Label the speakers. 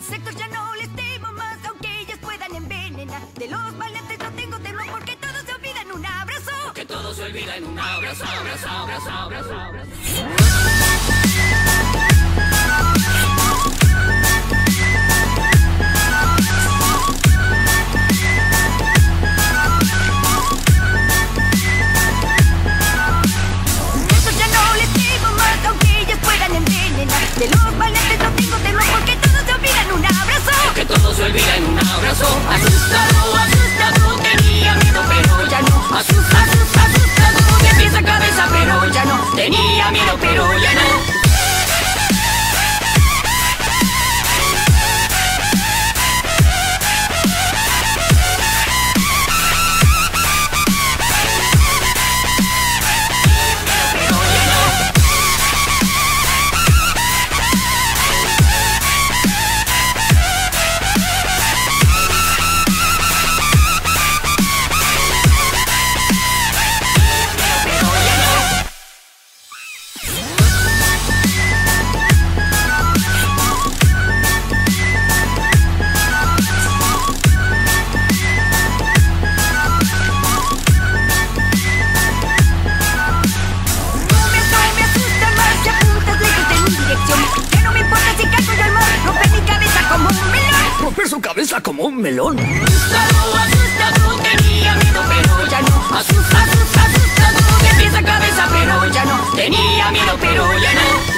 Speaker 1: insectos ya no les temo más, aunque ellas puedan envenenar. De los valientes no tengo temor porque todo se olvida en un abrazo.
Speaker 2: Que todo se olvida en un abrazo, abrazo, abrazo, abrazo, abrazo.
Speaker 1: De los valientes no tengo temor porque todo se olvida en un abrazo.
Speaker 2: Que todo se olvida en un abrazo. Asustado, asustado, tenía miedo pero ya no. Asustado, de pies a cabeza pero ya no. Tenía miedo pero ya no. Su cabeza como un melón.
Speaker 1: Asustado, tenía miedo pero ya no.
Speaker 2: Asustado, de pies a cabeza pero ya no. Tenía miedo pero ya no.